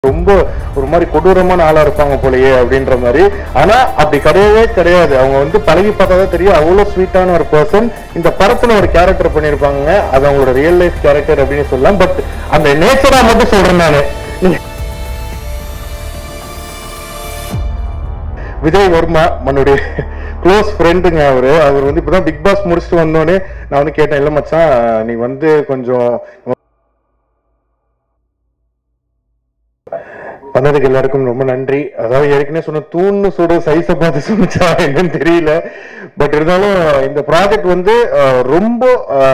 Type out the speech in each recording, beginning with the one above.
ரொம்ப ஒரு மாதிரி கொடூரமான ஆளா இருப்பாங்க போலயே அப்படின்ற மாதிரி. ஆனா அப்படி கிடையவே கிடையாது. அவங்க வந்து பழகி பார்த்தாதான் தெரியும் அவ்வளவு ஸ்வீட்டான ஒரு பர்சன். இந்த படத்துல ஒரு கேரக்டர் பண்ணிருப்பாங்க, அது அவங்களோட ரியல் லைஃப் கேரக்டர் அப்படின்னு சொல்லலாம். பட் அந்த நேச்சரா மட்டும் சொல்றேன் நானு. விஜய் வர்மா என்னுடைய க்ளோஸ் ஃப்ரெண்டுங்க. அவர் வந்து இப்பதான் பிக் பாஸ் முடிச்சுட்டு வந்தோடனே நான் வந்து கேட்டேன், இல்ல மச்சான் நீ வந்து கொஞ்சம் வந்ததுக்கு எல்லாருக்கும் ரொம்ப நன்றி. அதாவது ஏற்கனவே சொன்ன தூண்ணு சூடு சைஸை பார்த்து சொன்னிச்சா என்னன்னு தெரியல. பட் இருந்தாலும் இந்த ப்ராஜெக்ட் வந்து ரொம்ப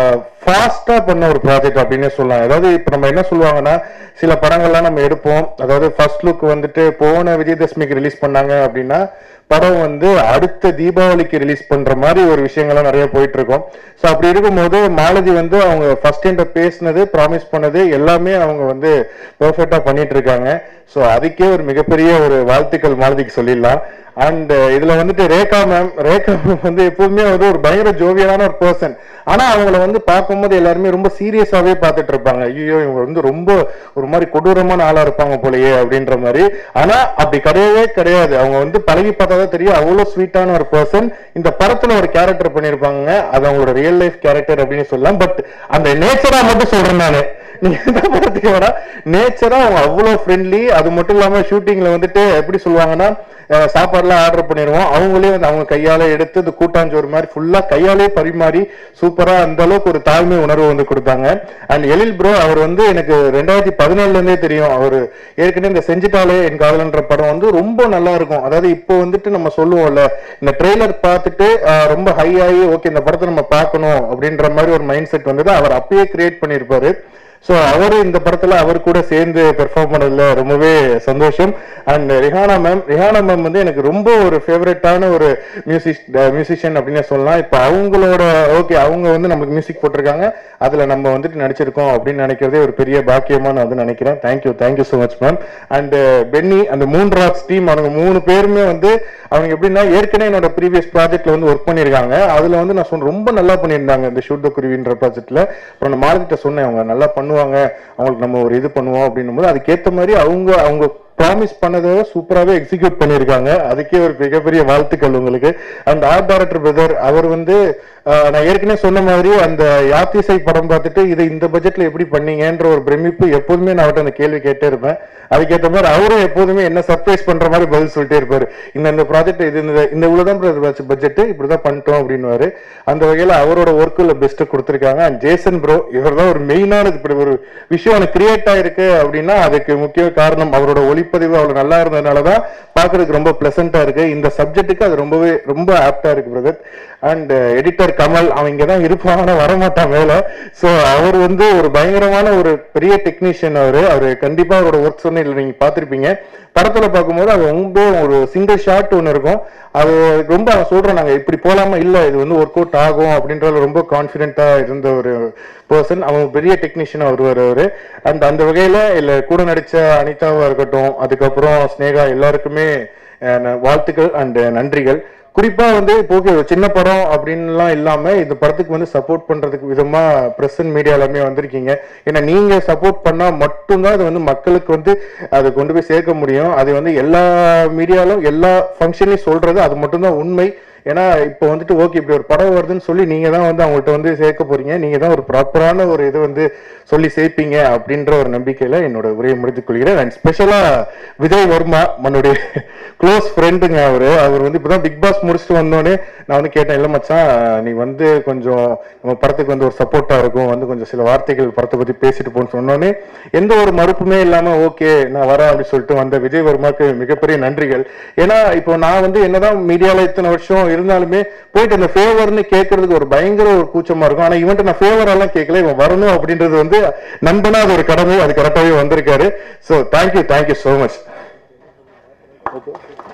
ஃபாஸ்டா பண்ண ஒரு ப்ராஜெக்ட் அப்படின்னு சொல்லலாம். அதாவது இப்ப நம்ம என்ன சொல்லுவாங்கன்னா, சில படங்கள்லாம் நம்ம எடுப்போம், அதாவது ஃபர்ஸ்ட் லுக் வந்துட்டு போன விஜயதசமிக்கு ரிலீஸ் பண்ணாங்க அப்படின்னா படம் வந்து அடுத்த தீபாவளிக்கு ரிலீஸ் பண்ற மாதிரி ஒரு விஷயங்கள்லாம் நிறைய போயிட்டு இருக்கும். ஸோ அப்படி இருக்கும்போது மாலதி வந்து அவங்க ஃபர்ஸ்ட் என்கிட்ட பேசினது, ப்ராமிஸ் பண்ணது எல்லாமே அவங்க வந்து பெர்ஃபெக்டா பண்ணிட்டு இருக்காங்க. ஸோ அதுக்கே ஒரு மிகப்பெரிய ஒரு வாழ்த்துக்கள் மாலதிக்கு சொல்லிடலாம். அண்ட் இதுல வந்துட்டு ரேகா மேம் வந்து எப்பவுமே வந்து ஒரு பயங்கர ஜோவியலான ஒரு பர்சன். ஆனா அவங்கள வந்து பார்க்கும்போது எல்லாருமே ரொம்ப சீரியஸாவே பார்த்துட்டு இருப்பாங்க. ஐயோ இவங்க வந்து ரொம்ப ஒரு மாதிரி கொடூரமான ஆளா இருப்பாங்க போலயே அப்படின்ற மாதிரி. ஆனா அப்படி கிடையவே கிடையாது. அவங்க வந்து பழகி பார்த்தாதான் தெரியும் அவ்வளவு ஸ்வீட்டான ஒரு பர்சன். இந்த படத்துல ஒரு கேரக்டர் பண்ணிருப்பாங்க, அது அவங்களோட ரியல் லைஃப் கேரக்டர் அப்படின்னு சொல்லலாம். பட் அந்த நேச்சரா மட்டும் சொல்றேன் நானு. நீங்க எந்த படத்துக்கு வேணா நேச்சரா அவங்க அவ்வளவு ஃப்ரெண்ட்லி. அது மட்டும் இல்லாம ஷூட்டிங்ல வந்துட்டு எப்படி சொல்லுவாங்கன்னா, சாப்பாடுலாம் ஆர்டர் பண்ணிடுவோம், அவங்களே வந்து அவங்க கையால எடுத்து இந்த கூட்டாஞ்சோறு மாதிரி ஃபுல்லா கையாலே பரிமாறி சூப்பரா அந்த அளவுக்கு ஒரு தாழ்மை உணர்வு வந்து கொடுத்தாங்க. அண்ட் எழில் ப்ரோ அவர் வந்து எனக்கு 2017 இருந்தே தெரியும். அவர் ஏற்கனவே இந்த செஞ்சுட்டாலே என் காதலன்ற படம் வந்து ரொம்ப நல்லா இருக்கும். அதாவது இப்போ வந்துட்டு நம்ம சொல்லுவோம்ல, இந்த ட்ரெய்லர் பார்த்துட்டு ரொம்ப ஹை ஆகி ஓகே இந்த படத்தை நம்ம பார்க்கணும் அப்படின்ற மாதிரி ஒரு மைண்ட் செட் வந்தது அவர் அப்பயே கிரியேட் பண்ணியிருப்பாரு. ஸோ அவரு இந்த படத்துல அவர் கூட சேர்ந்து பெர்ஃபார்ம் பண்ணதுல ரொம்பவே சந்தோஷம். அண்ட் ரிஹானா மேம் வந்து எனக்கு ரொம்ப ஒரு ஃபேவரட்டான ஒரு மியூசிஷியன் அப்படின்னு சொல்லலாம். இப்போ அவங்களோட அவங்க வந்து நமக்கு மியூசிக் போட்டிருக்காங்க, அதுல நம்ம வந்துட்டு நடிச்சிருக்கோம் அப்படின்னு நினைக்கிறதே ஒரு பெரிய பாக்கியமா நான் வந்து நினைக்கிறேன். Thank you so much ma'am. And Benny, அந்த 3 ராக்ஸ் டீம், அவங்க 3 பேருமே வந்து அவங்க எப்படின்னா ஏற்கனவே என்னோட ப்ரீவியஸ் ப்ராஜெக்ட்ல வந்து ஒர்க் பண்ணியிருக்காங்க. அதுல வந்து நான் சொன்ன ரொம்ப நல்லா பண்ணியிருந்தாங்க இந்த ஷூட் த குருவின்ற ப்ராஜெக்ட்ல. அப்புறம் நான் மாலதிட்ட சொன்னேன் அவங்க நல்லா பண்ணுவாங்க, அவங்களுக்கு நம்ம ஒரு இது பண்ணுவோம் அப்படின்னும் போது அதுக்கேற்ற மாதிரி அவங்க ப்ராமிஸ் பண்ணதை சூப்பராகவே எக்ஸிக்யூட் பண்ணியிருக்காங்க. அதுக்கே ஒரு மிகப்பெரிய வாழ்த்துக்கள் உங்களுக்கு. அந்த ஆர்ட் டைரக்டர் பிரதர் அவர் வந்து நான் ஏற்கனவே சொன்ன மாதிரி அந்த யாத்திசை படம் பார்த்துட்டு இதை இந்த பட்ஜெட்ல எப்படி பண்ணீங்கன்ற ஒரு பிரமிப்பு எப்போதுமே நான் அவர்கிட்ட அந்த கேள்வி கேட்டே இருப்பேன். அதுக்கேற்ற மாதிரி அவரும் எப்போதுமே என்ன சர்ப்ரைஸ் பண்ற மாதிரி பதில் சொல்லிட்டே இருப்பாரு. இந்த ப்ராஜெக்ட் இது இந்த இவ்வளவுதான் பட்ஜெட், இப்படிதான் பண்ணிட்டோம் அப்படின்னு. அந்த வகையில அவரோட ஒர்க்குல பெஸ்ட் கொடுத்துருக்காங்க. அண்ட் ஜேசன் ப்ரோ இவர் தான் ஒரு மெயினானது. இப்படி ஒரு விஷயம் எனக்கு கிரியேட் ஆயிருக்கு அப்படின்னா அதுக்கு முக்கிய காரணம் அவரோட ஒளிப்பதிவு அவ்வளவு நல்லா இருந்ததுனாலதான் பாக்குறதுக்கு ரொம்ப பிளசண்டா இருக்கு. இந்த சப்ஜெக்டுக்கு அது ரொம்ப ஆப்டா இருக்கு பிரதர். அண்ட் எடிட்டர் கமல் அவன் இங்கதான் இருப்பாங்க, வரமாட்டான் மேல. சோ அவர் வந்து ஒரு பயங்கரமான ஒரு பெரிய டெக்னீஷியன். அவரு கண்டிப்பா அவரோட ஒர்க் சொன்ன நீங்க பாத்திருப்பீங்க. படத்துல பார்க்கும்போது அது ரொம்ப ஒரு சிங்கிள் ஷாட் ஒன்று இருக்கும். அது ரொம்ப அவன் சொல்றோம் நாங்க இப்படி போலாமா, இல்ல இது வந்து ஒர்க் அவுட் ஆகும் அப்படின்றது ரொம்ப கான்பிடென்டா இருந்த ஒரு பர்சன். அவன் பெரிய டெக்னீஷியனா வருவார். அந்த வகையில இல்ல கூட நடிச்ச அனிதாவா இருக்கட்டும், அதுக்கப்புறம் ஸ்னேகா, எல்லாருக்குமே வாழ்த்துக்கள் அண்ட் நன்றிகள். குறிப்பா வந்து இப்போ சின்ன படம் அப்படின்லாம் இல்லாம இந்த படத்துக்கு வந்து சப்போர்ட் பண்றதுக்கு விதமா பிரஸ் அண்ட் மீடியா எல்லாமே வந்திருக்கீங்க. ஏன்னா நீங்க சப்போர்ட் பண்ணா மட்டும்தான் அது வந்து மக்களுக்கு வந்து அதை கொண்டு போய் சேர்க்க முடியும். அது வந்து எல்லா மீடியாலும் எல்லா ஃபங்க்ஷன்லையும் சொல்றது அது மட்டும்தான் உண்மை. ஏன்னா இப்போ வந்துட்டு இப்படி ஒரு படம் வருதுன்னு சொல்லி நீங்க தான் வந்து அவங்கள்ட்ட வந்து சேர்க்க போறீங்க, நீங்க தான் ஒரு ப்ராப்பரான ஒரு இது வந்து சொல்லி சேர்ப்பீங்க அப்படின்ற ஒரு நம்பிக்கையில என்னோட உரையை முடித்துக் கொள்கிறேன். அண்ட் ஸ்பெஷலா விஜய் வர்மா என்னுடைய க்ளோஸ் ஃப்ரெண்டுங்க. அவர் வந்து இப்பதான் பிக் பாஸ் முடிச்சுட்டு வந்தோடனே நான் வந்து கேட்டேன், இல்ல மச்சான் நீ வந்து கொஞ்சம் நம்ம படத்துக்கு வந்து ஒரு சப்போர்ட்டா இருக்கும், வந்து கொஞ்சம் சில வார்த்தைகள் படத்தை பத்தி பேசிட்டு போன்னு சொன்னோன்னே எந்த ஒரு மறுப்புமே இல்லாம ஓகே நான் வரேன் அப்படின்னு சொல்லிட்டு வந்த விஜய் வர்மாக்கு மிகப்பெரிய நன்றிகள். ஏன்னா இப்போ நான் வந்து என்னதான் மீடியால இத்தனை வருஷம் இருந்தாலுமே போயிட்டு அந்த ஃபேவர்னு கேட்கறதுக்கு ஒரு பயங்கர ஒரு கூச்சமா இருக்கும். ஆனா இவன்ட்டு நான் ஃபேவர் எல்லாம் கேட்கல, இவன் வரணும் அப்படின்றது வந்து நண்பனா அது ஒரு கடமை, அது கரெக்டாவே வந்திருக்காரு. So thank you so much.